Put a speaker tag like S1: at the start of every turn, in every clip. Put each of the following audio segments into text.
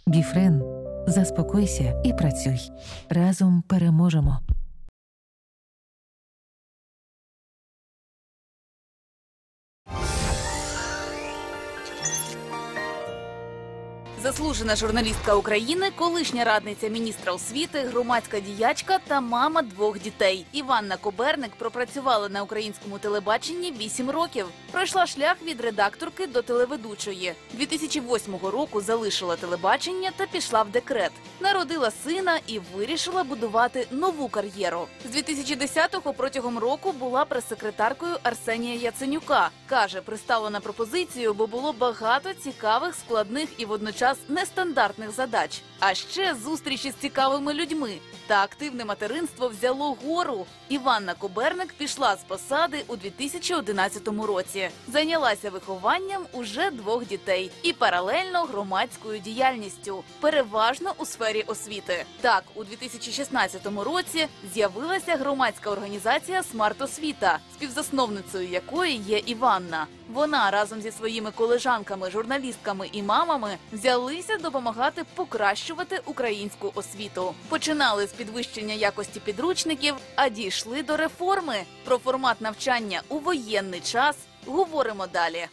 S1: Біфрен. Заспокойся і працюй. Разом переможемо.
S2: Заслужена журналістка України, колишня радниця міністра освіти, громадська діячка та мама 2 дітей. Іванна Коберник пропрацювала на українському телебаченні 8 років. Пройшла шлях від редакторки до телеведучої. 2008 року залишила телебачення та пішла в декрет. Народила сина і вирішила будувати нову кар'єру. З 2010-го протягом року була прес-секретаркою Арсенія Яценюка. Каже, пристала на пропозицію, бо було багато цікавих, складних і водночас нестандартних задач. А ще зустрічі з цікавими людьми. Та активне материнство взяло гору. Іванна Коберник пішла з посади у 2011 році. Зайнялася вихованням уже 2 дітей і паралельно громадською діяльністю, переважно у сфері освіти. Так, у 2016 році з'явилася громадська організація «Смарт-освіта», співзасновницею якої є Іванна. Вона разом зі своїми колежанками, журналістками і мамами взялися допомагати покращувати українську освіту. Починали з підвищення якості підручників, а дійшли до реформи. Про формат навчання у воєнний час говоримо далі.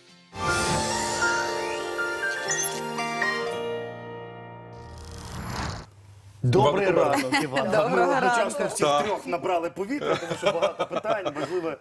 S3: Добрий ранок, Іван. Ми
S4: Доброго
S3: одночасно
S4: ранку.
S3: всі трьох набрали повітря, тому що багато питань,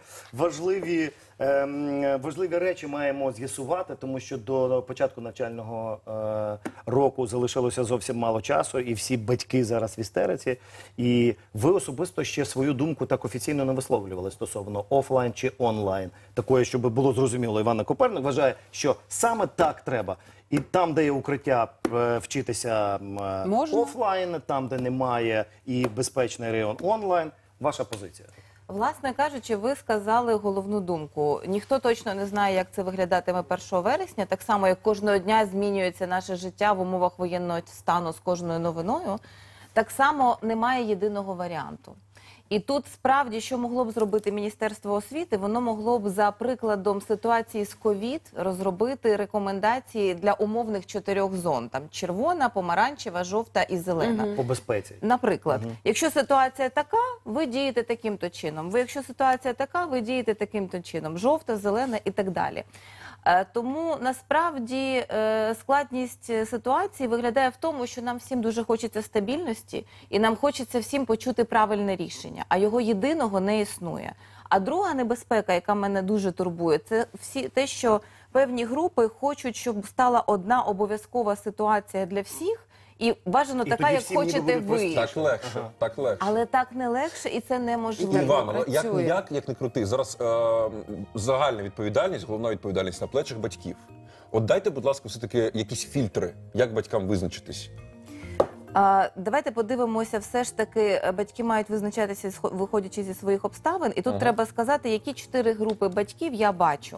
S3: важливі речі маємо з'ясувати, тому що до початку навчального року залишилося зовсім мало часу, і всі батьки зараз в істериці. І ви особисто ще свою думку так офіційно не висловлювали стосовно офлайн чи онлайн. Такої, щоб було зрозуміло, Іванна Коберник вважає, що саме так треба. І там, де є укриття, вчитися офлайн, там, де немає, і безпечний район онлайн. Ваша позиція?
S4: Власне кажучи, ви сказали головну думку. Ніхто точно не знає, як це виглядатиме 1 вересня. Так само, як кожного дня змінюється наше життя в умовах воєнного стану з кожною новиною. Так само немає єдиного варіанту. І тут справді, що могло б зробити Міністерство освіти, воно могло б за прикладом ситуації з ковід розробити рекомендації для умовних 4 зон. Там червона, помаранчева, жовта і зелена.
S3: По безпеці.
S4: Наприклад, якщо ситуація така, ви дієте таким-то чином. Якщо ситуація така, ви дієте таким-то чином. Жовта, зелена і так далі. Тому, насправді, складність ситуації виглядає в тому, що нам всім дуже хочеться стабільності, і нам хочеться всім почути правильне рішення, а його єдиного не існує. А друга небезпека, яка мене дуже турбує, це те, що певні групи хочуть, щоб стала одна обов'язкова ситуація для всіх, і бажано така, як хочете ви.
S5: Так легше, так легше.
S4: Але так не легше, і це неможливо.
S5: Івано, як не крути, зараз загальна відповідальність, головна відповідальність на плечах батьків. От дайте, будь ласка, все-таки якісь фільтри, як батькам визначитись.
S4: Давайте подивимося, все ж таки батьки мають визначатися, виходячи зі своїх обставин. І тут треба сказати, які 4 групи батьків я бачу.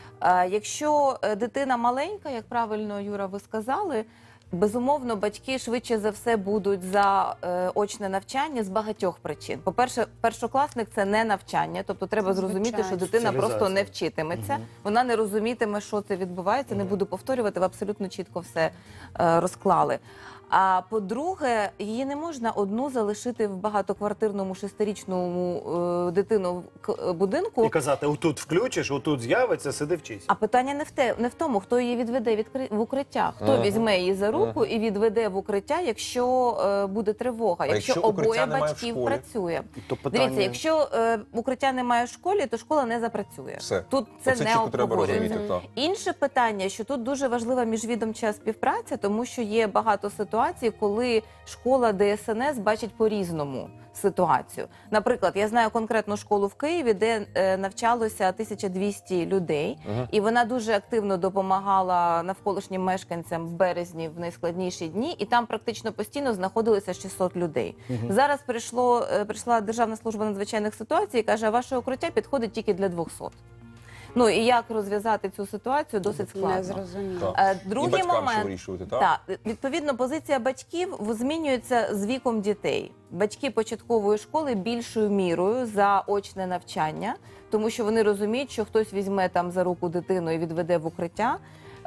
S4: Якщо дитина маленька, як правильно, Юра, ви сказали, безумовно, батьки швидше за все будуть за очне навчання з багатьох причин. По-перше, першокласник – це не навчання, тобто треба зрозуміти, що дитина просто не вчитиметься, вона не розумітиме, що це відбувається, не буду повторювати, ви абсолютно чітко все розклали. А по-друге, її не можна одну залишити в багатоквартирному 6-річному дитину будинку.
S3: І казати, отут включиш, отут з'явиться, сиди вчись.
S4: А питання не в тому, хто її відведе в укриття. Хто візьме її за руку і відведе в укриття, якщо буде тривога, якщо обоє батьків працює. Дивіться, якщо укриття немає в школі, то школа не запрацює. Тут це не обговорюється. Інше питання, що тут дуже важлива міжвідомча співпраця, тому що є багато ситуацій, коли школа ДСНС бачить по-різному ситуацію. Наприклад, я знаю конкретну школу в Києві, де навчалося 1200 людей, і вона дуже активно допомагала навколишнім мешканцям в березні в найскладніші дні, і там практично постійно знаходилося 600 людей. Зараз прийшла Державна служба надзвичайних ситуацій і каже, а ваше укриття підходить тільки для 200. Ну і як розв'язати цю ситуацію досить складно. Другий момент, відповідно, позиція батьків змінюється з віком дітей. Батьки початкової школи більшою мірою за очне навчання, тому що вони розуміють, що хтось візьме там за руку дитину і відведе в укриття.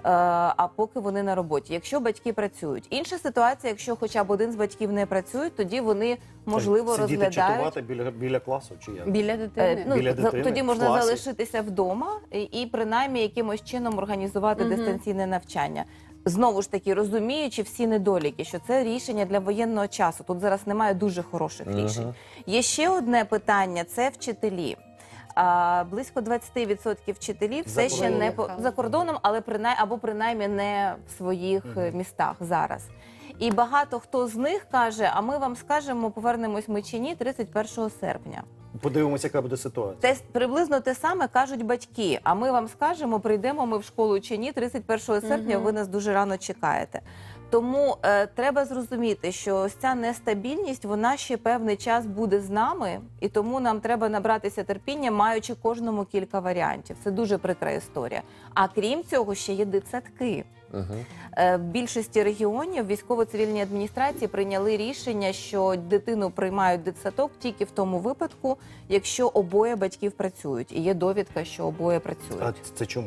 S4: а поки вони на роботі, якщо батьки працюють. Інша ситуація, якщо хоча б один з батьків не працює, тоді вони, можливо,
S3: Сидіти
S4: розглядають...
S3: чатувати біля класу чи як?
S6: Біля дитини?
S3: Біля дитини,
S4: тоді
S3: в
S4: можна
S3: класі.
S4: залишитися вдома і принаймні якимось чином організувати дистанційне навчання. Знову ж таки, розуміючи всі недоліки, що це рішення для воєнного часу. Тут зараз немає дуже хороших рішень. Є ще одне питання – це вчителі. Близько 20% вчителів все ще не за кордоном, але або принаймні не в своїх містах зараз. І багато хто з них каже, а ми вам скажемо, повернемось ми чи ні 31 серпня.
S3: Подивимося, яка буде ситуація.
S4: Приблизно те саме кажуть батьки, а ми вам скажемо, прийдемо ми в школу чи ні 31 серпня, ви нас дуже рано чекаєте. Тому треба зрозуміти, що ось ця нестабільність, вона ще певний час буде з нами, і тому нам треба набратися терпіння, маючи кожному кілька варіантів. Це дуже прикра історія. А крім цього, ще є дитсадки. В більшості регіонів військово-цивільні адміністрації прийняли рішення, що дитину приймають в дитсадок тільки в тому випадку, якщо обоє батьків працюють. І є довідка, що обоє працюють.
S3: А це чому?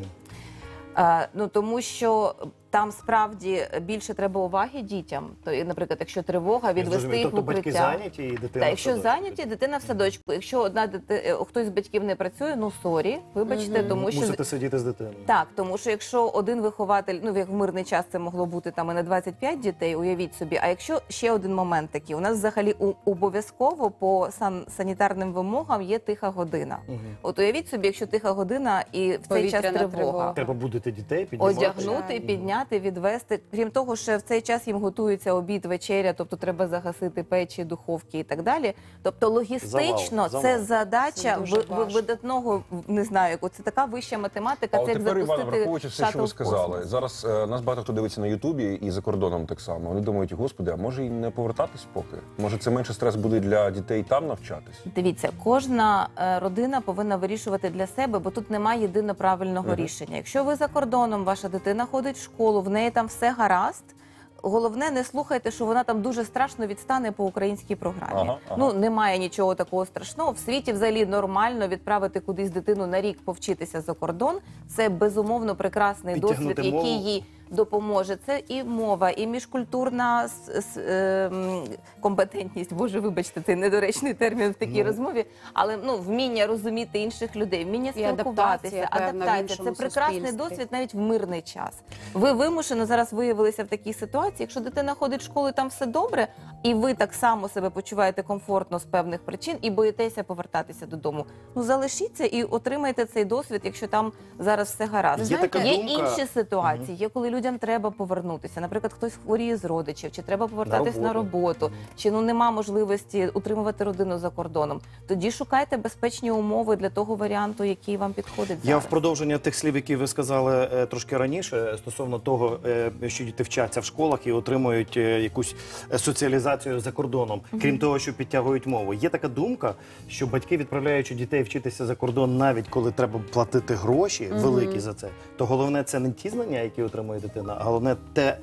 S4: Тому що там справді більше треба уваги дітям. Наприклад, якщо тривога, відвести їх в укриття.
S3: Батьки зайняті і дитина
S4: якщо зайняті, дитина в садочку. Якщо хтось з батьків не працює, сорі, вибачте, тому що...
S3: Мусите сидіти з дитиною.
S4: Так, тому що якщо один вихователь, як в мирний час це могло бути там і на 25 дітей, уявіть собі. А якщо ще один момент такий, у нас взагалі обов'язково по санітарним вимогам є тиха година. От уявіть собі, якщо тиха година і в цей час тривога.
S3: Треба будити дітей, піднімати.
S4: Одягнути, підняти, відвести. Крім того, що в цей час їм готується обід, вечеря, тобто треба загасити печі, духовки і так далі. Тобто логістично це задача видатного, не знаю, це така вища математика, це як
S5: тепер, Івана,
S4: запустити
S5: враховуючи все, що ви
S4: шаттл в
S5: сказали,
S4: космос.
S5: зараз нас багато хто дивиться на Ютубі і за кордоном так само. Вони думають, господи, а може і не повертатись поки? Може це менше стрес буде для дітей там навчатись?
S4: Дивіться, кожна родина повинна вирішувати для себе, бо тут немає єдино правильного рішення. Якщо ви за кордоном, ваша дитина ходить в школу, в неї там все гаразд, головне, не слухайте, що вона там дуже страшно відстане по українській програмі. Немає нічого такого страшного. В світі взагалі нормально відправити кудись дитину на рік повчитися за кордон. Це безумовно прекрасний досвід, який їй допоможе. Це і мова, і міжкультурна компетентність. Боже, вибачте, цей недоречний термін в такій розмові. Але вміння розуміти інших людей, вміння спілкуватися, адаптація. Це прекрасний досвід навіть в мирний час. Ви вимушено зараз виявилися в такій ситуації, якщо дитина ходить в школу і там все добре, і ви так само себе почуваєте комфортно з певних причин і боїтеся повертатися додому. Залишіться і отримайте цей досвід, якщо там зараз все гаразд. Є інші ситуації, є коли людям треба повернутися. Наприклад, хтось хворіє з родичів, чи треба повертатись на роботу, чи нема можливості утримувати родину за кордоном. Тоді шукайте безпечні умови для того варіанту, який вам підходить зараз.
S3: Я в продовження тих слів, які ви сказали трошки раніше, стосовно того, що діти вчаться в школах і отримують якусь соціалізацію за кордоном, крім того, що підтягують мову. Є така думка, що батьки, відправляючи дітей вчитися за кордон, навіть коли треба платити гроші великі за це, то головне це не ті знання, які отримує дитина, а головне та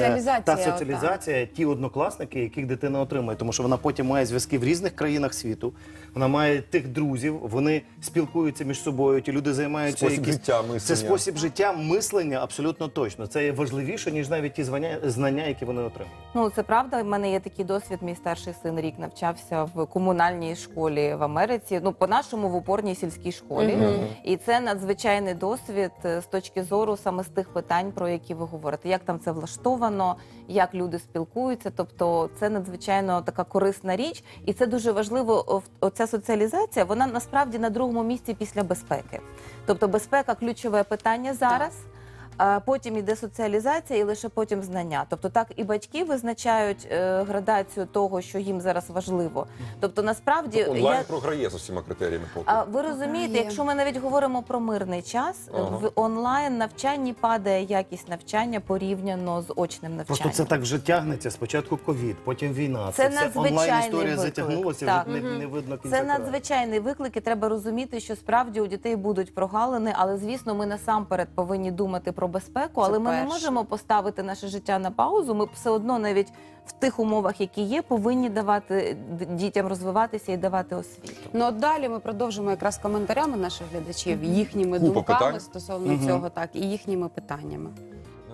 S3: соціалізація, ті однокласники, яких дитина отримує. Тому що вона потім має зв'язки в різних країнах світу, вона має тих друзів, вони спілкуються між собою, ті люди займаються
S5: Це
S3: спосіб життя, мислення, абсолютно точно. Це є важливіше, ніж навіть ті знання, які вони отримують.
S4: Це правда. В мене є такий досвід. Мій старший син рік навчався в комунальній школі в Америці, по-нашому в опорній сільській школі. І це надзвичайний досвід з точки зору саме з тих питань, про які ви говорите. Як там це влаштовано, як люди спілкуються. Тобто це надзвичайно така корисна річ. І це дуже важливо, оця соціалізація, вона насправді на другому місці після безпеки. Тобто безпека – ключове питання зараз. Потім іде соціалізація і лише потім знання. Тобто так і батьки визначають градацію того, що їм зараз важливо. Тобто насправді...
S5: Онлайн програє з усіма критеріями поки.
S4: Ви розумієте, якщо ми навіть говоримо про мирний час, в онлайн навчанні падає якість навчання порівняно з очним навчанням.
S3: Просто це так вже тягнеться. Спочатку ковід, потім війна.
S4: Це надзвичайний
S3: онлайн-історія затягнулася, вже не видно кінця.
S4: Це надзвичайний виклик, і треба розуміти, що справді у дітей будуть прогалини, але, звісно, ми насамперед повинні думати про безпеку, але ми не можемо поставити наше життя на паузу. Ми все одно навіть в тих умовах, які є, повинні давати дітям розвиватися і давати освіту.
S6: Далі ми продовжимо якраз коментарями наших глядачів, їхніми думками стосовно цього, і їхніми питаннями.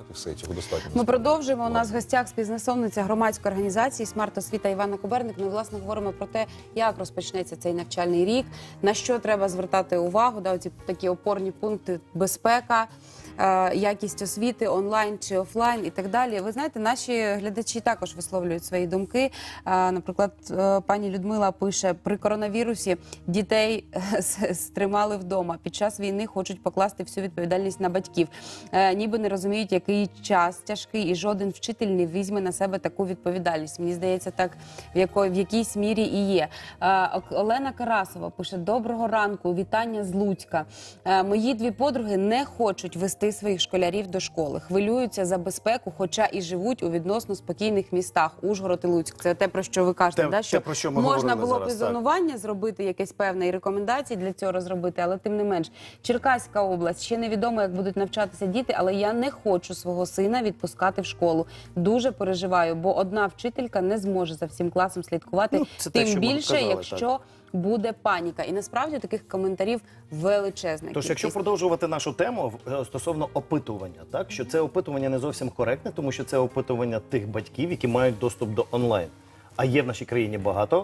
S5: і все, цього достатньо.
S6: Ми продовжуємо. У нас в гостях співзасновниця громадської організації «Смарт-освіта» Іванна Куберник. Ми, власне, говоримо про те, як розпочнеться цей навчальний рік, на що треба звертати увагу, оці такі опорні пункти: безпека, якість освіти, онлайн чи офлайн і так далі. Ви знаєте, наші глядачі також висловлюють свої думки. Наприклад, пані Людмила пише: при коронавірусі дітей стримали вдома. Під час війни хочуть покласти всю відповідальність на батьків. Ніби не розуміють, який час тяжкий, і жоден вчитель не візьме на себе таку відповідальність. Мені здається, так в якійсь мірі і є. Олена Карасова пише: доброго ранку, вітання з Луцька. Мої дві подруги не хочуть вести своїх школярів до школи. Хвилюються за безпеку, хоча і живуть у відносно спокійних містах Ужгород і Луцьк. Це те, про що ви кажете, що
S3: про що ми
S6: можна було
S3: зараз,
S6: б зонування зробити, якесь певне, і рекомендації для цього розробити, але тим не менш. Черкаська область. Ще невідомо, як будуть навчатися діти, але я не хочу свого сина відпускати в школу. Дуже переживаю, бо одна вчителька не зможе за всім класом слідкувати, тим більше, якщо буде паніка. І насправді таких коментарів величезна.
S3: Тож, якщо продовжувати нашу тему стосовно опитування, так, що це опитування не зовсім коректне, тому що це опитування тих батьків, які мають доступ до онлайн. А є в нашій країні багато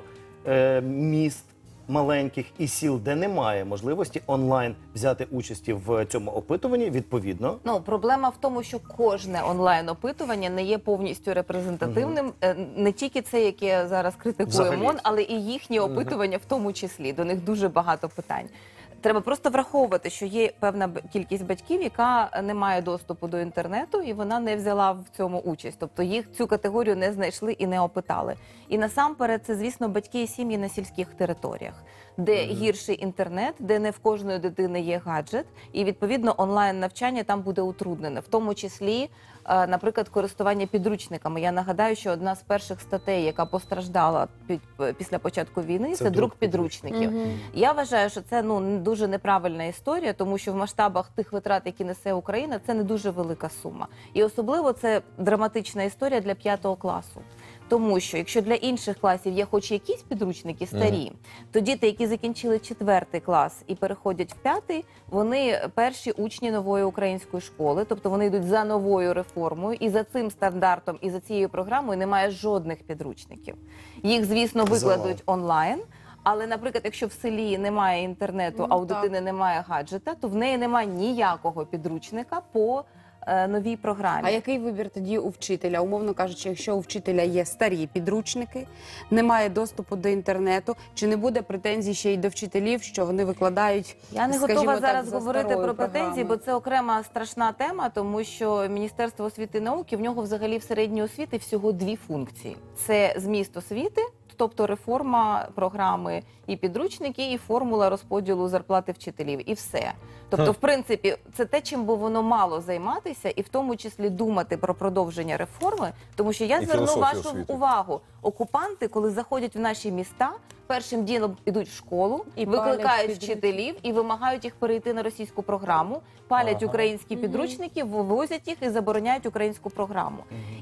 S3: міст маленьких і сіл, де немає можливості онлайн взяти участі в цьому опитуванні, відповідно.
S4: Проблема в тому, що кожне онлайн-опитування не є повністю репрезентативним. Не тільки це, яке зараз критикує МОН, але і їхні опитування в тому числі. До них дуже багато питань. Треба просто враховувати, що є певна кількість батьків, яка не має доступу до інтернету, і вона не взяла в цьому участь. Тобто їх цю категорію не знайшли і не опитали. І насамперед це, звісно, батьки і сім'ї на сільських територіях, де гірший інтернет, де не в кожної дитини є гаджет, і, відповідно, онлайн-навчання там буде утруднене. В тому числі, наприклад, користування підручниками. Я нагадаю, що одна з перших статей, яка постраждала після початку війни, це друк підручників. Я вважаю, що це дуже неправильна історія, тому що в масштабах тих витрат, які несе Україна, це не дуже велика сума. І особливо це драматична історія для 5 класу. Тому що, якщо для інших класів є хоч якісь підручники старі, то діти, які закінчили 4 клас і переходять в 5-й, вони перші учні нової української школи, тобто вони йдуть за новою реформою, і за цим стандартом, і за цією програмою немає жодних підручників. Їх, звісно, викладуть онлайн. Але, наприклад, якщо в селі немає інтернету, а у дитини немає гаджета, то в неї немає ніякого підручника по новій програмі.
S6: А який вибір тоді у вчителя? Умовно кажучи, якщо у вчителя є старі підручники, немає доступу до інтернету, чи не буде претензій ще й до вчителів, що вони викладають,
S4: Я не готова зараз говорити про претензії, бо це окрема страшна тема, тому що Міністерство освіти і науки, в нього взагалі в середньої освіти всього 2 функції. Це зміст освіти, тобто реформа програми і підручники, і формула розподілу зарплати вчителів, і все. Тобто, в принципі, це те, чим би воно мало займатися, і в тому числі думати про продовження реформи, тому що я зверну вашу увагу. Окупанти, коли заходять в наші міста, першим ділом ідуть в школу, і викликають вчителів і вимагають їх перейти на російську програму, палять українські підручники, вивозять їх і забороняють українську програму.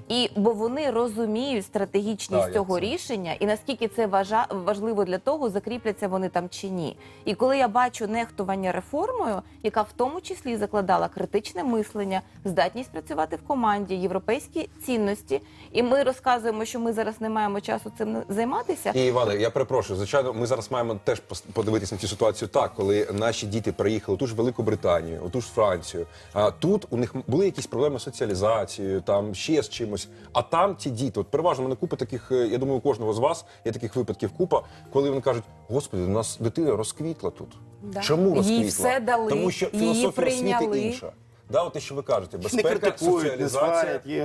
S4: Бо вони розуміють стратегічність цього рішення і наскільки це важливо для того, закріпляться вони там чи ні. І коли я бачу нехтування реформою, яка в тому числі закладала критичне мислення, здатність працювати в команді, європейські цінності, і ми розказуємо, що ми зараз не маємо часу цим займатися.
S5: І, Іване, я перепрошую, звичайно, ми зараз маємо теж подивитися на цю ситуацію так, коли наші діти приїхали ту ж Велику Британію, ту ж Францію, а тут у них були якісь проблеми з соціалізацією, там ще з чимось, а там ті діти, от переважно мене купа таких, я думаю, у кожного з вас є таких випадків купа, коли вони кажуть: Господи, у нас дитина розквітла тут. Чому розквітла?
S6: Їй все дали,
S5: тому що філософія освіти інша. Да, от те, що ви кажете, безпека, соціалізація.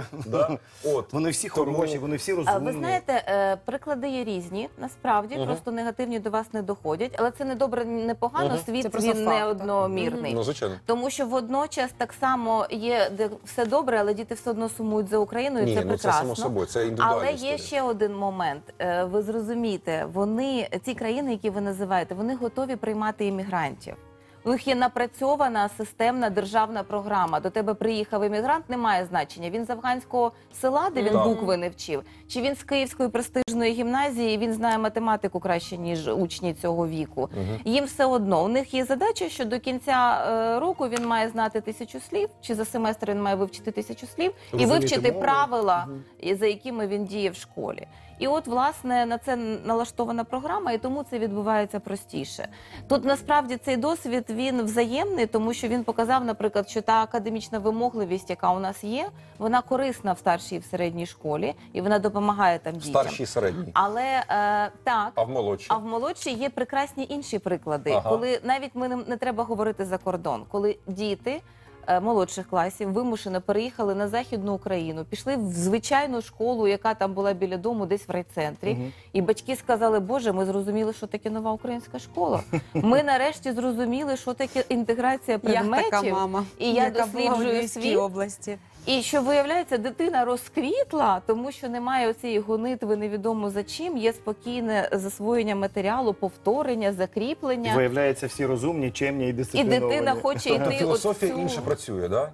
S3: Вони всі хороші, вони всі розумні.
S4: Ви знаєте, приклади є різні, насправді, просто негативні до вас не доходять, але це не добре, не погано, світ він не одномірний. Тому що водночас так само є, де все добре, але діти все одно сумують за Україною, і це прекрасно.
S5: Це само собою, це індивідуальна
S4: Але
S5: історія.
S4: є ще один момент. Ви зрозумієте, ці країни, які ви називаєте, вони готові приймати іммігрантів. У них є напрацьована системна державна програма. До тебе приїхав іммігрант, немає значення. Він з афганського села, де він букви не вчив, чи він з Київської престижної гімназії, і він знає математику краще, ніж учні цього віку. Їм все одно. У них є задача, що до кінця року він має знати 1000 слів, чи за семестр він має вивчити 1000 слів, і вивчити правила, за якими він діє в школі. І от, власне, на це налаштована програма, і тому це відбувається простіше. Тут, насправді, цей досвід, він взаємний, тому що він показав, наприклад, що та академічна вимогливість, яка у нас є, вона корисна в старшій і в середній школі, і вона допомагає там дітям.
S5: Старшій і середній.
S4: Але, так.
S5: А в молодшій?
S4: А в молодшій є прекрасні інші приклади, коли навіть не треба говорити за кордон, коли діти молодших класів вимушено переїхали на Західну Україну, пішли в звичайну школу, яка там була біля дому, десь в райцентрі, і батьки сказали: Боже, ми зрозуміли, що таке нова українська школа. Ми нарешті зрозуміли, що таке інтеграція предметів.
S6: Я така мама,
S4: і я
S6: яка була в
S4: досліджую
S6: Львівській
S4: світ.
S6: області.
S4: І що, виявляється, дитина розквітла, тому що немає оцієї гонитви невідомо за чим, є спокійне засвоєння матеріалу, повторення, закріплення.
S3: Виявляється, всі розумні, чемні і дисципліновані.
S4: І дитина хоче йти
S5: Філософія інша працює, так?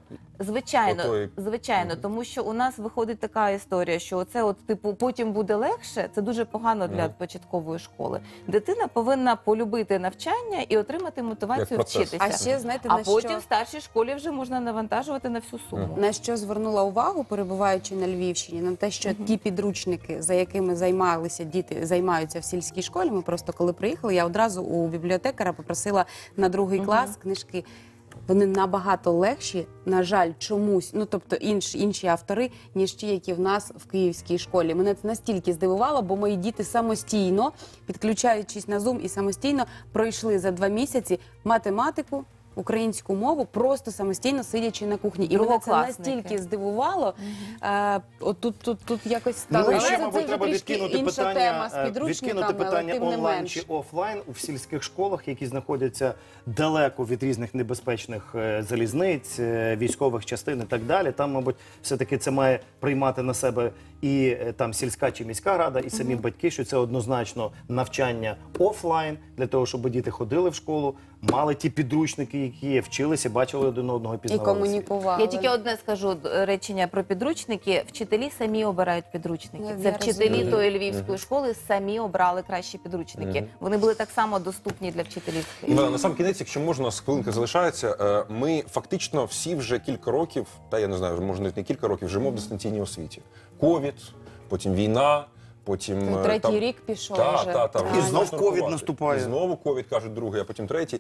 S4: Звичайно, тому що у нас виходить така історія, що оце от, типу, потім буде легше, це дуже погано для початкової школи. Дитина повинна полюбити навчання і отримати мотивацію вчитися.
S6: А ще, знаєте,
S4: а потім в старшій школі вже можна навантажувати на всю суму.
S6: На що звернула увагу, перебуваючи на Львівщині, на те, що ті підручники, за якими займалися діти, займаються в сільській школі. Ми просто коли приїхали, я одразу у бібліотекара попросила на 2-й клас книжки. Вони набагато легші, на жаль, чомусь, ну тобто інші автори, ніж ті, які в нас в київській школі. Мене це настільки здивувало, бо мої діти самостійно, підключаючись на Zoom і самостійно, пройшли за 2 місяці математику, українську мову, просто самостійно сидячи на кухні. І мене це настільки здивувало. Тут якось стало.
S3: Ну, і ще, мабуть, треба відкинути питання онлайн чи офлайн у сільських школах, які знаходяться далеко від різних небезпечних залізниць, військових частин і так далі. Там, мабуть, все-таки це має приймати на себе і там сільська чи міська рада, і самі батьки, що це однозначно навчання офлайн, для того, щоб діти ходили в школу, мали ті підручники, які є, вчилися, бачили один одного, пізнавали.
S6: І комунікували.
S4: Я тільки одне скажу речення про підручники. Вчителі самі обирають підручники. Це вчителі тої львівської школи самі обрали кращі підручники. Вони були так само доступні для вчителів.
S5: На сам кінець, якщо можна, хвилинка залишається, ми фактично всі вже кілька років, та я не знаю, може не кілька років, живемо в дистанційній освіті. Ковід, потім війна, потім...
S6: 3-й рік пішов вже.
S3: І знов ковід наступає.
S5: І знову ковід, кажуть, другий, а потім третій.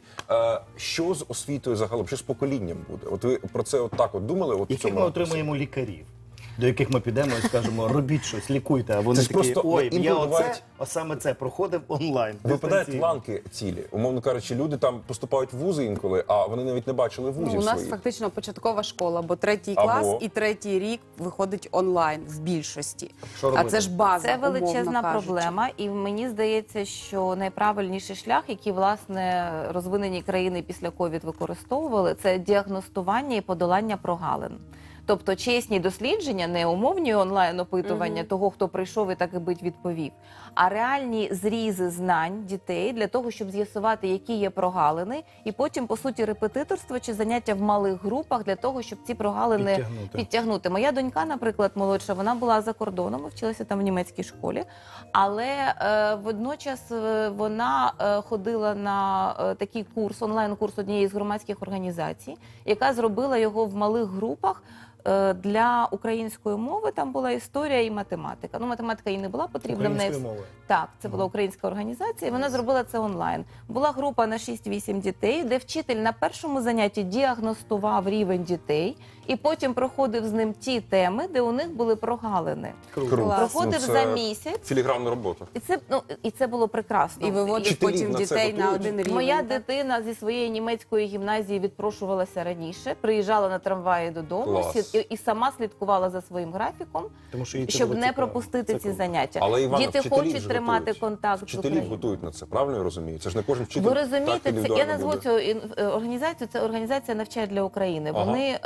S5: Що з освітою загалом, що з поколінням буде? От ви про це так от думали?
S3: Яких ми отримаємо лікарів? До яких ми підемо і скажемо: робіть щось, лікуйте, а вони такі: ой, я саме це проходив онлайн.
S5: Випадають ланки цілі. Умовно кажучи, люди там поступають в вузи інколи, а вони навіть не бачили вузів
S6: своїх. У нас фактично початкова школа, бо 3-й клас і 3-й рік виходить онлайн в більшості.
S3: А
S6: це ж база,
S4: це величезна проблема, і мені здається, що найправильніший шлях, який, власне, розвинені країни після ковід використовували, це діагностування і подолання прогалин. Тобто чесні дослідження, не умовні онлайн-опитування того, хто прийшов і так і бить відповів, а реальні зрізи знань дітей для того, щоб з'ясувати, які є прогалини, і потім, по суті, репетиторство чи заняття в малих групах для того, щоб ці прогалини підтягнути. Моя донька, наприклад, молодша, вона була за кордоном, вчилася там в німецькій школі, але водночас вона ходила на такий курс, онлайн-курс однієї з громадських організацій, яка зробила його в малих групах, для української мови. Там була історія і математика. Ну, математика їй не була потрібна.
S3: Української мови?
S4: Так, це була українська організація, і вона зробила це онлайн. Була група на 6-8 дітей, де вчитель на першому занятті діагностував рівень дітей, і потім проходив з ним ті теми, де у них були прогалини. Проходив за місяць.
S5: Філігранна робота.
S4: І це було прекрасно.
S6: І виводив потім дітей на один рівень.
S4: Моя дитина зі своєї німецької гімназії відпрошувалася раніше, приїжджала на трамваї додому, і сама слідкувала за своїм графіком, щоб не пропустити ці заняття.
S5: Але, Івана,
S4: діти хочуть тримати контакт з Україною.
S5: Вчителі готують на це, правильно я розумію? Це ж не кожен вчитель.
S4: Ви розумієте, я назву цю організацію, це організація «Навчай для України». Вони роблять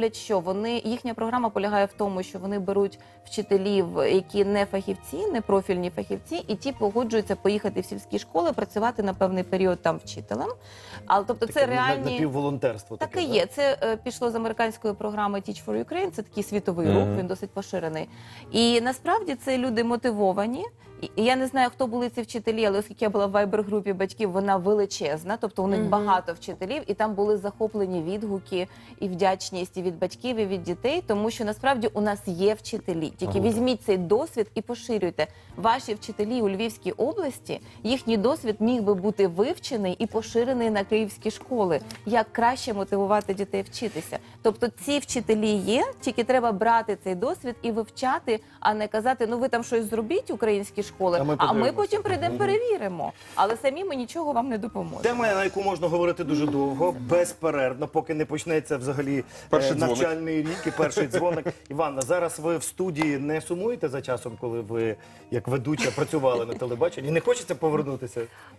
S4: роблять що? Їхня програма полягає в тому, що вони беруть вчителів, які не фахівці, не профільні фахівці, і ті погоджуються поїхати в сільські школи, працювати на певний період там вчителем. Але тобто це реальні...
S3: Напівволонтерство.
S4: Так і є. Це пішло з американської програми Teach for Ukraine, це такий світовий рух, він досить поширений. І насправді це люди мотивовані. І я не знаю, хто були ці вчителі, але оскільки я була в вайбер-групі батьків, вона величезна, тобто у них багато вчителів, і там були захоплені відгуки і вдячність і від батьків, і від дітей, тому що насправді у нас є вчителі. Тільки візьміть цей досвід і поширюйте. Ваші вчителі у Львівській області, їхній досвід міг би бути вивчений і поширений на київські школи. Як краще мотивувати дітей вчитися. Тобто ці вчителі є, тільки треба брати цей досвід і вивчати, а не казати, ну ви там щось зробіть, українські школи, а ми потім прийдемо перевіримо. Але самі ми нічого вам не допоможемо.
S3: Тема, на яку можна говорити дуже довго, безперервно, поки не почнеться взагалі навчальний рік і перший дзвоник. Іванна, зараз ви в студії не сумуєте за часом, коли ви, як ведуча, працювали на телебаченні? Не хочеться повернутися?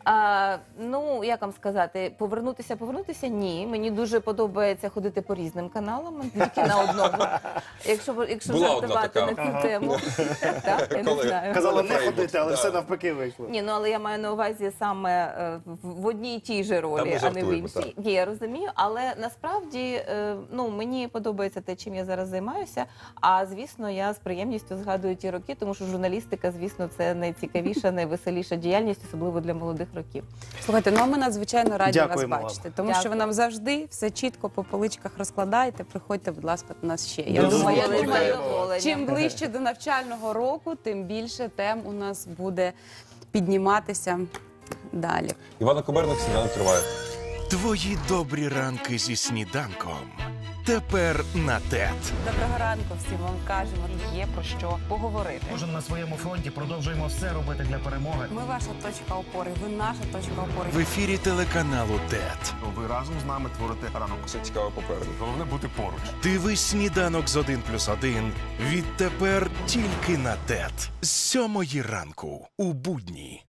S4: Ну, як вам сказати, повернутися – ні. Мені дуже подобається ходити по різним каналам, тільки на одному. Якщо жартувати на цю тему. Я не знаю.
S3: Казали не ходити, але все навпаки вийшло.
S4: Ні, ну але я маю на увазі саме в одній і тій же ролі, а не в іншій. Я розумію, але насправді мені подобається те, чим я зараз займаюся, а звісно, я з приємністю згадую ті роки, тому що журналістика, звісно, це найцікавіша, найвеселіша діяльність, особливо для молодих років.
S6: Слухайте, ну ми надзвичайно раді вас
S3: Дякуємо
S6: бачити,
S3: вам.
S6: тому що ви нам завжди все чітко по поличках розкладаєте. Приходьте, будь ласка, до нас ще.
S3: Я думаю,
S6: Чим ближче до навчального року, тим більше тем у нас буде підніматися далі.
S5: Івана Коберник, сніданок триває.
S7: Твої добрі ранки зі сніданком. Тепер на ТЕТ.
S6: Доброго ранку всім вам кажемо.
S8: Є про що поговорити.
S9: Кожен на своєму фронті, продовжуємо все робити для перемоги.
S6: Ми ваша точка опори, ви наша точка опори.
S7: В ефірі телеканалу ТЕТ.
S9: Ви разом з нами творите ранок.
S5: Все цікаво попереду.
S9: Головне бути поруч.
S7: Дивись сніданок з 1+1. Відтепер тільки на ТЕТ. З 7 ранку у будні.